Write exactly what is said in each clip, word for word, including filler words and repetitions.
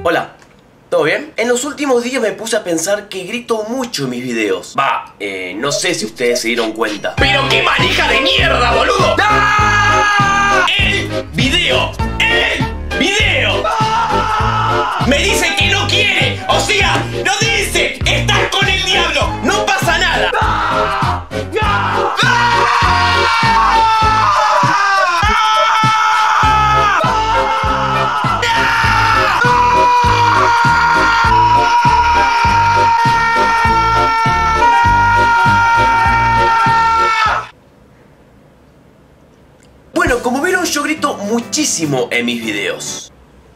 Hola, ¿todo bien? En los últimos días me puse a pensar que grito mucho en mis videos. Va, eh, no sé si ustedes se dieron cuenta. ¡Pero qué manija de mierda, boludo! ¡Ah! ¡El video! ¡El video! ¡Ah! Me dice que no quiere, o sea, no dice, estás con el diablo, no pasa nada. ¡Ah! ¡Ah! ¡Ah! Bueno, como vieron, yo grito muchísimo en mis videos.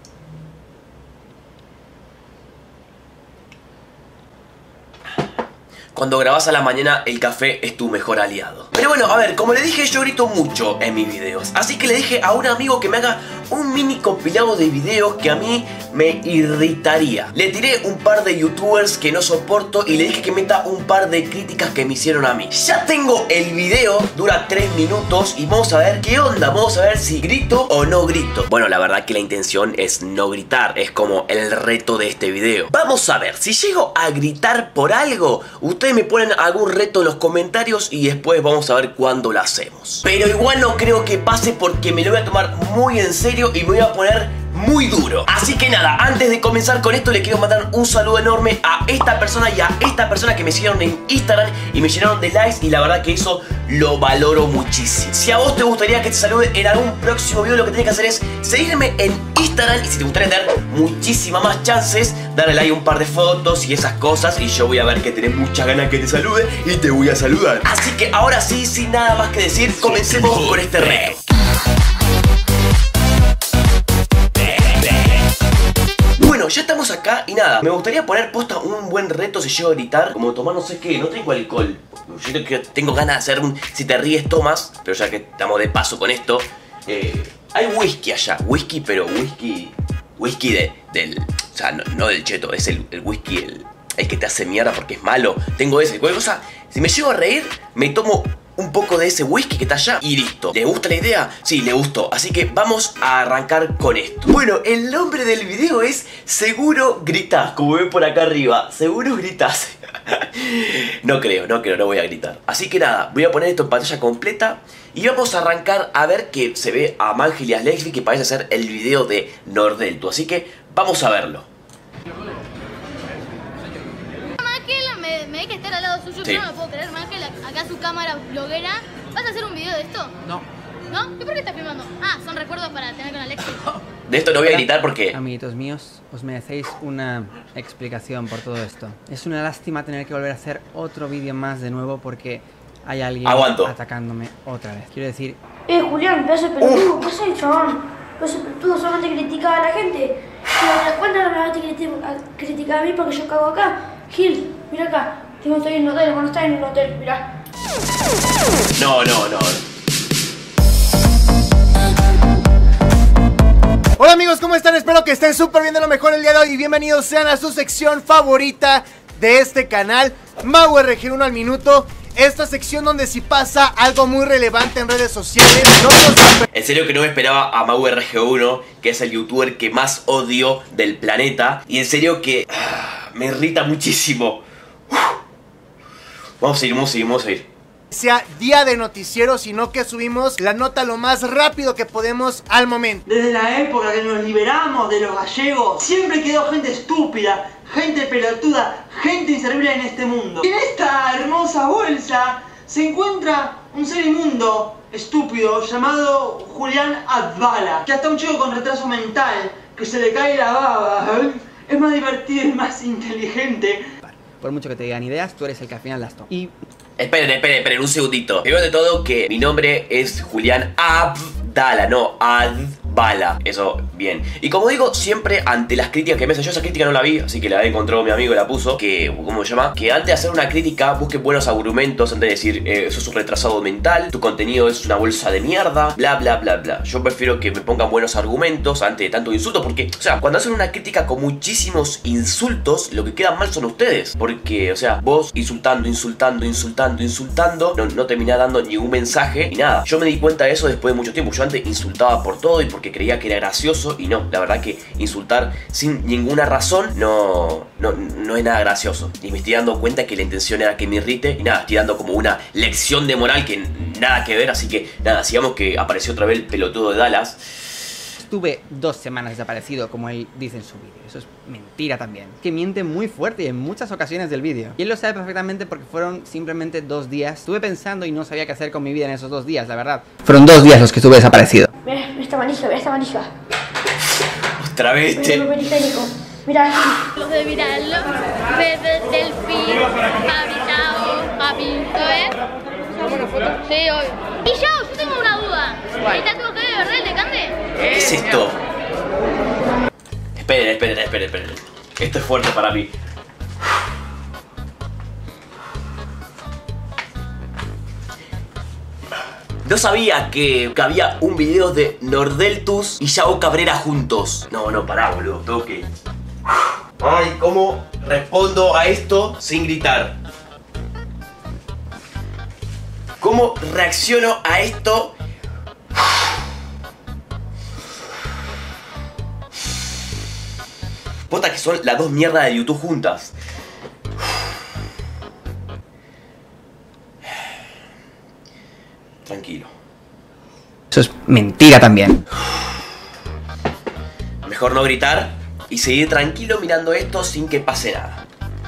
Cuando grabas a la mañana, el café es tu mejor aliado. Pero bueno, a ver, como le dije, yo grito mucho en mis videos. Así que le dije a un amigo que me haga un mini compilado de videos que a mí me irritaría. Le tiré un par de youtubers que no soporto y le dije que meta un par de críticas que me hicieron a mí. Ya tengo el video, dura tres minutos y vamos a ver qué onda. Vamos a ver si grito o no grito. Bueno, la verdad que la intención es no gritar, es como el reto de este video. Vamos a ver, si llego a gritar por algo, ustedes me ponen algún reto en los comentarios y después vamos a ver cuándo lo hacemos. Pero igual no creo que pase porque me lo voy a tomar muy en serio y me voy a poner muy duro. Así que nada, antes de comenzar con esto le quiero mandar un saludo enorme a esta persona y a esta persona que me siguieron en Instagram y me llenaron de likes y la verdad que eso lo valoro muchísimo. Si a vos te gustaría que te salude en algún próximo video, lo que tenés que hacer es seguirme en Instagram y si te gustaría tener muchísimas más chances, darle like a un par de fotos y esas cosas y yo voy a ver que tenés muchas ganas que te salude y te voy a saludar. Así que ahora sí, sin nada más que decir, comencemos con este reto. Bueno, ya estamos acá y nada, me gustaría poner posta un buen reto si llego a gritar, como tomar no sé qué, no tengo alcohol. Yo tengo, que, tengo ganas de hacer un si te ríes tomas, pero ya que estamos de paso con esto, eh, hay whisky allá, whisky pero whisky, whisky de, del, o sea, no, no del cheto, es el, el whisky, el, el que te hace mierda porque es malo, tengo ese, cualquier cosa, si me llego a reír, me tomo un poco de ese whisky que está allá y listo. ¿Le gusta la idea? Sí, le gustó. Así que vamos a arrancar con esto. Bueno, el nombre del video es Seguro Gritás, como ven por acá arriba. Seguro gritás. No creo, no creo, no voy a gritar. Así que nada, voy a poner esto en pantalla completa y vamos a arrancar a ver que se ve a Mangel y a Lexi, que parece ser el video de Nordelto. Así que vamos a verlo. Me, me hay que estar al lado suyo, sí. Yo no lo puedo creer, Mangel, acá su cámara bloguera. ¿Vas a hacer un video de esto? No. ¿No? ¿Y por qué estás filmando? Ah, son recuerdos para tener con Alexi. De esto no voy a gritar porque... Amiguitos míos, os merecéis una explicación por todo esto. Es una lástima tener que volver a hacer otro vídeo más de nuevo porque hay alguien Aguanto. atacándome otra vez. Quiero decir... Eh, Julián, pedazo de pelotudo, ¿qué has hecho, chabón? Pedazo de pelotudo, solamente criticaba a la gente. Pero te das cuenta que me vas a criticar a mí porque yo cago acá. Gil, mira acá, tengo estoy en un hotel, bueno, estás en un hotel, mira. No, no, no. Hola amigos, ¿cómo están? Espero que estén súper bien, de lo mejor el día de hoy y bienvenidos sean a su sección favorita de este canal, Mau R G uno al minuto. Esta sección donde si pasa algo muy relevante en redes sociales, no nos... En serio que no me esperaba a Mau R G uno, que es el youtuber que más odio del planeta. Y en serio que uh, me irrita muchísimo. Uf. Vamos a seguir, vamos a seguir, vamos a seguir. Sea día de noticiero, sino que subimos la nota lo más rápido que podemos al momento. Desde la época que nos liberamos de los gallegos, siempre quedó gente estúpida, gente pelotuda, gente inservible en este mundo. En esta hermosa bolsa se encuentra un ser inmundo, estúpido, llamado Julián Advala, que hasta un chico con retraso mental, que se le cae la baba, ¿eh? Es más divertido y más inteligente. Por mucho que te digan ideas, tú eres el que al final las toma. Y... Esperen, esperen, esperen un segundito. Primero de todo que mi nombre es Julián Advala, no Advala. Eso, bien. Y como digo, siempre ante las críticas que me hacen, yo esa crítica no la vi, así que la encontró mi amigo y la puso, que, ¿cómo se llama? Que antes de hacer una crítica, busquen buenos argumentos, antes de decir, eh, sos un retrasado mental, tu contenido es una bolsa de mierda, bla, bla, bla, bla. Yo prefiero que me pongan buenos argumentos antes de tanto insulto, porque, o sea, cuando hacen una crítica con muchísimos insultos, lo que queda mal son ustedes. Porque, o sea, vos insultando, insultando, insultando, insultando, no, no terminás dando ningún mensaje ni nada. Yo me di cuenta de eso después de mucho tiempo. Yo antes insultaba por todo y porque porque creía que era gracioso y no, la verdad que insultar sin ninguna razón no, no, no es nada gracioso. Y me estoy dando cuenta que la intención era que me irrite y nada, estoy dando como una lección de moral que nada que ver, así que nada, sigamos que apareció otra vez el pelotudo de Dallas. Estuve dos semanas desaparecido, como él dice en su vídeo. Eso es mentira también. Que miente muy fuerte y en muchas ocasiones del vídeo. Y él lo sabe perfectamente porque fueron simplemente dos días. Estuve pensando y no sabía qué hacer con mi vida en esos dos días, la verdad. Fueron dos días los que estuve desaparecido. Mira, esta manija, mira esta manija. Otra vez, Mira che. el papel higiénico. Mira. Los de Viralo, Bebé Delfín, Fabricado, Papi, ¿lo ves? Sí, obvio. Y yo, yo tengo una duda. ¿Está tu de verdad el decante? ¿Qué es esto? Esperen, esperen, esperen, esperen. Esto es fuerte para mí. No sabía que, que había un video de Nordeltus y Yao Cabrera juntos. No, no, pará, boludo, tengo que... Ay, ¿cómo respondo a esto sin gritar? ¿Cómo reacciono a esto? Posta que son las dos mierdas de YouTube juntas. Tranquilo. Eso es mentira también. Mejor no gritar y seguir tranquilo mirando esto sin que pase nada.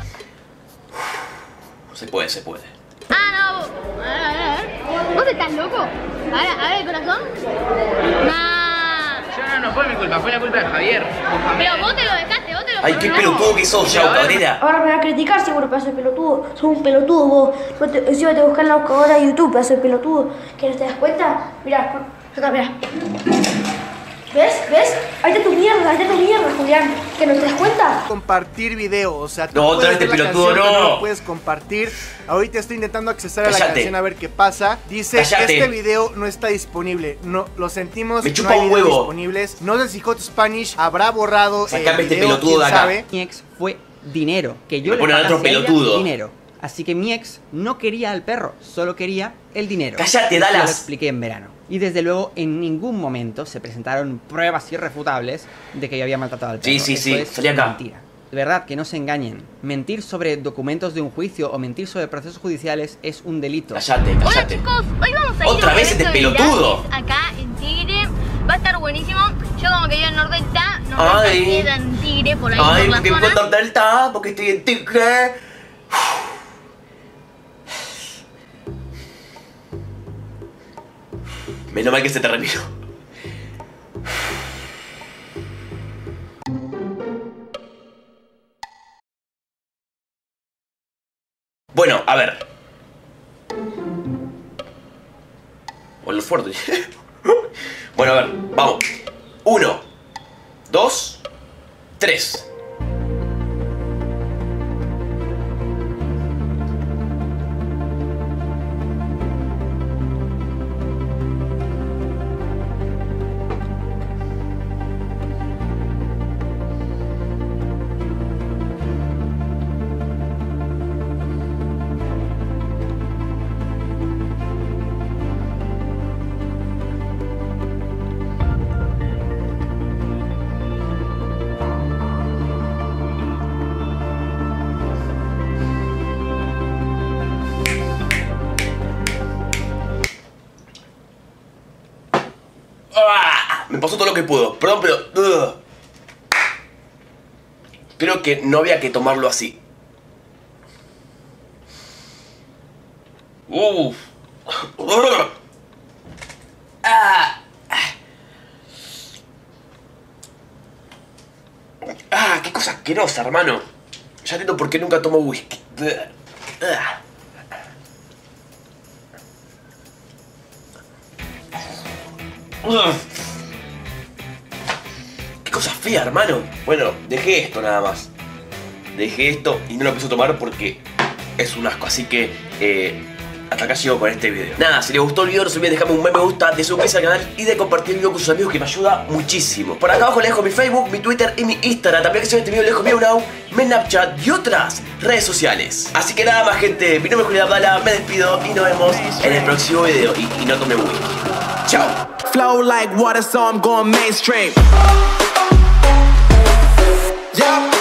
Se puede, se puede. Ah, no, vos. A ver, a ver, a ver. ¿Vos estás loco? A ver, a ver el corazón. Nah. Yo no, no fue mi culpa, fue la culpa de Javier. Pero vos te lo dejaste, vos te lo Ay, qué no. pelotudo que sos, Yao Cabrera. Ahora me va a criticar seguro, pedazo de pelotudo. Sos un pelotudo vos. No te, encima te buscan la buscadora de YouTube, pedazo de pelotudo. ¿Que no te das cuenta? Mirá, acá, mirá. ¿Ves? ¿Ves? Ahí está tu mierda, ahí está tu mierda, Julián. ¿Que no te das cuenta? Compartir video, o sea, tú No, otra puedes vez ver este la pelotudo, canción, pero no. no puedes compartir. Ahorita estoy intentando accesar a la Cállate. canción a ver qué pasa. Dice, Cállate. este video no está disponible. No, lo sentimos, Me no chupa hay un videos huevo. disponibles. No sé si Hot Spanish habrá borrado Sacame el este video, pelotudo quién de acá. sabe. Mi ex fue dinero. Que yo Me le ponen pagase otro a ella pelotudo. dinero. Así que mi ex no quería al perro, solo quería el dinero. Cállate, Eso Dallas. Lo expliqué en verano. Y desde luego en ningún momento se presentaron pruebas irrefutables de que yo había maltratado al perro. Sí, sí, Eso sí, es salí acá. mentira. De verdad, que no se engañen. Mentir sobre documentos de un juicio o mentir sobre procesos judiciales es un delito. Cállate, Hola cállate. chicos, hoy vamos a ir Otra a un vez este evento de pelotudo. Iraques acá en Tigre. Va a estar buenísimo. Yo como que vivo en Nordelta, Nordelta Ay. queda en Tigre, por ahí Ay, por la porque zona. encuentro Delta, porque estoy en Tigre. Menos mal que se terminó. Bueno, a ver. Bueno, fuerte. Bueno, a ver, vamos. Uno, dos, tres. ¡Ah! Me pasó todo lo que pudo. Perdón, pero... ugh. Creo que no había que tomarlo así. Uf. Ah. Ah, qué cosa asquerosa, hermano. Ya entiendo por qué nunca tomo whisky. Ah. Ugh. Qué cosa fea, hermano. Bueno, dejé esto nada más. Dejé esto y no lo empecé a tomar porque es un asco. Así que eh, hasta acá llego con este video. Nada, si les gustó el video no se olviden de dejarme un me gusta, de suscribirse al canal y de compartir el video con sus amigos, que me ayuda muchísimo. Por acá abajo les dejo mi Facebook, mi Twitter y mi Instagram. También que se ve este video les dejo mi Now, mi Snapchat y otras redes sociales. Así que nada más, gente, mi nombre es Julián Abdala, me despido y nos vemos en el próximo video. Y, y no tomen whisky. Chao. Flow like water, so I'm going mainstream. Yeah.